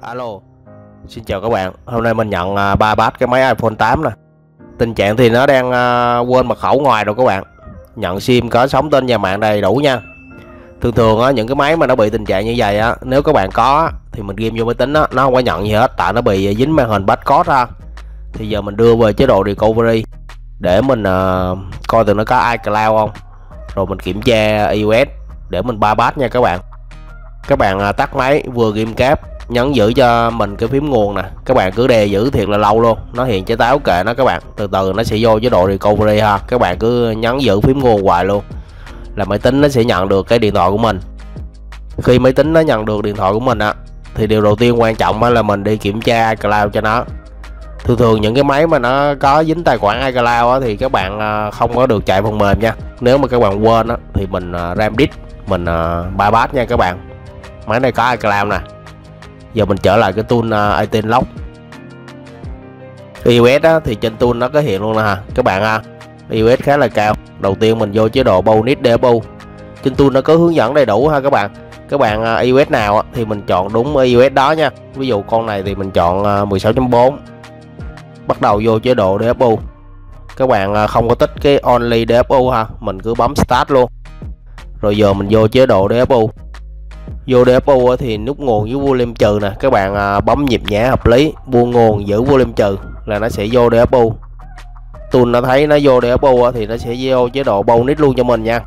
Alo, xin chào các bạn. Hôm nay mình nhận 3 bát cái máy iPhone 8 nè. Tình trạng thì nó đang quên mật khẩu ngoài rồi các bạn. Nhận sim có sống tên nhà mạng đầy đủ nha. Thường thường á, những cái máy mà nó bị tình trạng như vậy á, nếu các bạn có á, thì mình ghim vô máy tính á, nó không có nhận gì hết, tại nó bị dính màn hình barcode ra. Thì giờ mình đưa về chế độ recovery để mình coi từ nó có iCloud không. Rồi mình kiểm tra iOS để mình 3 bát nha các bạn. Các bạn tắt máy vừa ghim cáp, nhấn giữ cho mình cái phím nguồn nè, các bạn cứ đè giữ thiệt là lâu luôn, nó hiện trái táo kệ nó các bạn, từ từ nó sẽ vô chế độ recovery ha. Các bạn cứ nhấn giữ phím nguồn hoài luôn là máy tính nó sẽ nhận được cái điện thoại của mình. Khi máy tính nó nhận được điện thoại của mình á, thì điều đầu tiên quan trọng là mình đi kiểm tra iCloud cho nó. Thường những cái máy mà nó có dính tài khoản iCloud á, thì các bạn không có được chạy phần mềm nha. Nếu mà các bạn quên á, thì mình RAM disk mình bypass nha các bạn. Máy này có iCloud nè. Giờ mình trở lại cái tool iTunes Lock. iOS á, thì trên tool nó có hiện luôn nè ha các bạn ha. iOS khá là cao. Đầu tiên mình vô chế độ bonus DFU. Trên tool nó có hướng dẫn đầy đủ ha các bạn. Các bạn iOS nào á, thì mình chọn đúng iOS đó nha. Ví dụ con này thì mình chọn 16.4. Bắt đầu vô chế độ DFU. Các bạn không có tích cái only DFU ha, mình cứ bấm start luôn. Rồi giờ mình vô chế độ DFU. Vô DFU thì nút nguồn với volume trừ nè, các bạn bấm nhịp nhẹ hợp lý, buông nguồn giữ volume trừ là nó sẽ vô DFU. Tool nó thấy nó vô DFU thì nó sẽ vô chế độ bonus luôn cho mình nha.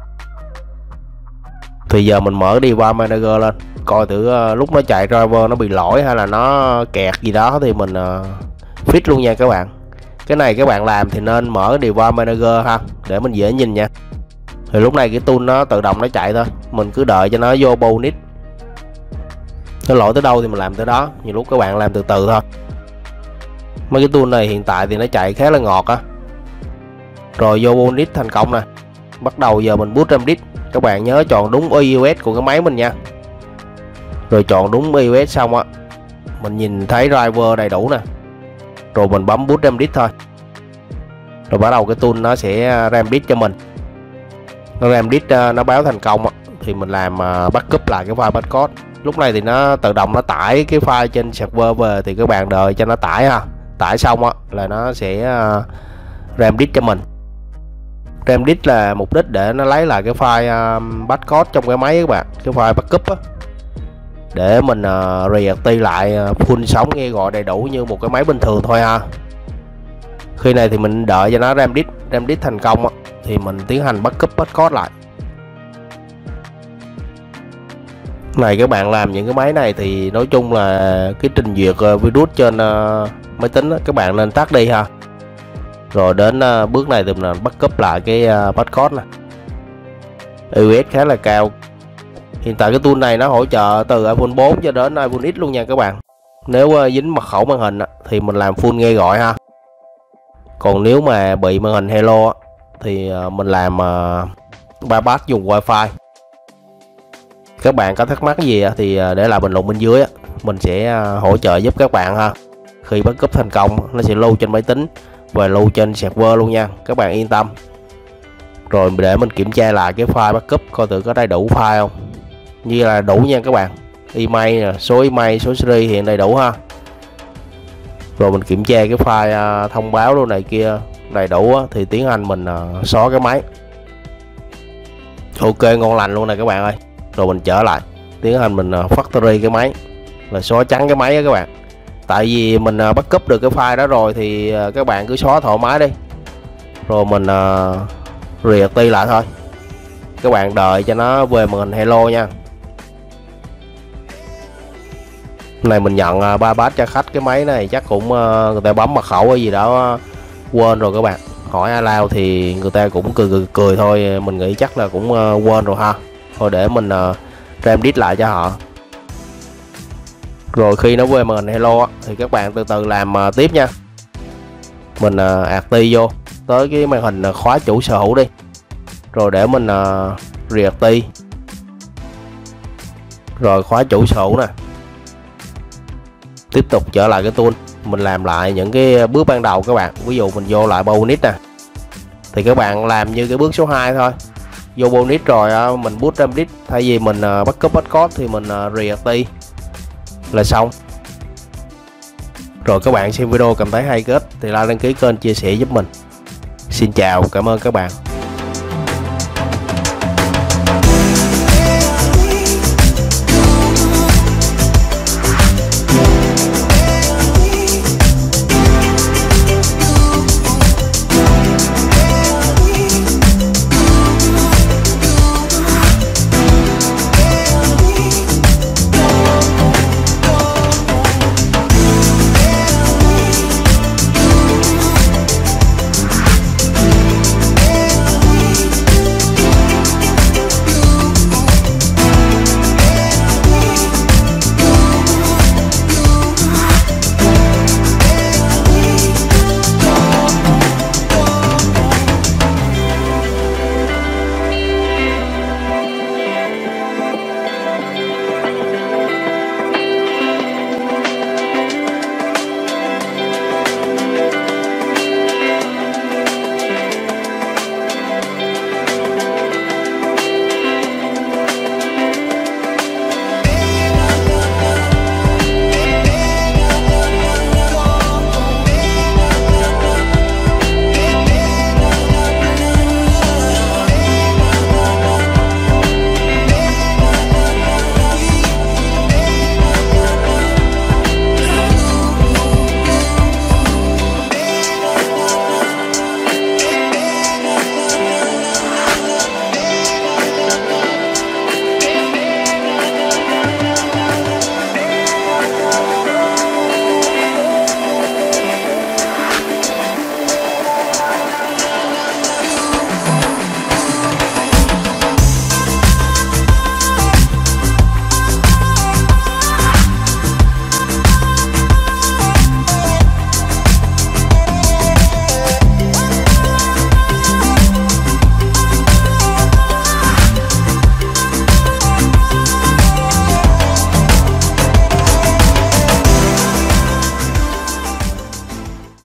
Thì giờ mình mở Device Manager lên, coi thử lúc nó chạy driver nó bị lỗi hay là nó kẹt gì đó thì mình fix luôn nha các bạn. Cái này các bạn làm thì nên mở Device Manager ha, để mình dễ nhìn nha. Thì lúc này cái tool nó tự động nó chạy thôi, mình cứ đợi cho nó vô bonus. Nó lỗi tới đâu thì mình làm tới đó, nhiều lúc các bạn làm từ từ thôi. Mấy cái tool này hiện tại thì nó chạy khá là ngọt á. Rồi vô bonus thành công nè. Bắt đầu giờ mình boot RAM disk. Các bạn nhớ chọn đúng iOS của cái máy mình nha. Rồi chọn đúng iOS xong á, mình nhìn thấy driver đầy đủ nè. Rồi mình bấm boot RAM disk thôi. Rồi bắt đầu cái tool nó sẽ RAM disk cho mình. Nó RAM disk nó báo thành công á, thì mình làm backup lại cái file barcode. Lúc này thì nó tự động nó tải cái file trên server về, thì các bạn đợi cho nó tải ha. Tải xong á là nó sẽ RAM disk cho mình. RAM disk là mục đích để nó lấy lại cái file barcode trong cái máy các bạn, cái file backup á, để mình reactivate lại full sống nghe gọi đầy đủ như một cái máy bình thường thôi ha. Khi này thì mình đợi cho nó RAM disk thành công á, thì mình tiến hành backup barcode lại. Này các bạn làm những cái máy này thì nói chung là cái trình duyệt virus trên máy tính đó, các bạn nên tắt đi ha. Rồi đến bước này thì mình backup lại cái barcode nè. iOS khá là cao. Hiện tại cái tool này nó hỗ trợ từ iPhone 4 cho đến iPhone X luôn nha các bạn. Nếu dính mật khẩu màn hình thì mình làm full nghe gọi ha. Còn nếu mà bị màn hình hello thì mình làm bypass dùng wifi. Các bạn có thắc mắc gì thì để lại bình luận bên dưới, mình sẽ hỗ trợ giúp các bạn ha. Khi backup thành công nó sẽ lưu trên máy tính và lưu trên server luôn nha, các bạn yên tâm. Rồi để mình kiểm tra lại cái file backup coi thử có đầy đủ file không. Như là đủ nha các bạn. Email, số email, số series hiện đầy đủ ha. Rồi mình kiểm tra cái file thông báo luôn này kia đầy đủ thì tiến hành mình xóa cái máy. Ok, ngon lành luôn này các bạn ơi. Rồi mình trở lại tiến hành mình factory cái máy là xóa trắng cái máy đó các bạn. Tại vì mình backup được cái file đó rồi thì các bạn cứ xóa thoải mái đi. Rồi mình reactivate lại thôi. Các bạn đợi cho nó về màn hình hello nha. Này mình nhận 3 bát cho khách. Cái máy này chắc cũng người ta bấm mật khẩu hay gì đó quên rồi các bạn. Hỏi alo thì người ta cũng cười thôi. Mình nghĩ chắc là cũng quên rồi ha. Thôi để mình RAM disk lại cho họ. Rồi khi nó về màn hình hello thì các bạn từ từ làm tiếp nha. Mình active vô tới cái màn hình khóa chủ sở hữu đi. Rồi để mình reactive. Rồi khóa chủ sở hữu nè. Tiếp tục trở lại cái tool, mình làm lại những cái bước ban đầu các bạn. Ví dụ mình vô lại bonus nè, thì các bạn làm như cái bước số 2 thôi. Vô bonus rồi mình boot RAM disk, thay vì mình backup barcode thì mình reactive là xong. Rồi các bạn xem video cảm thấy hay kết thì like đăng ký kênh, chia sẻ giúp mình. Xin chào, cảm ơn các bạn.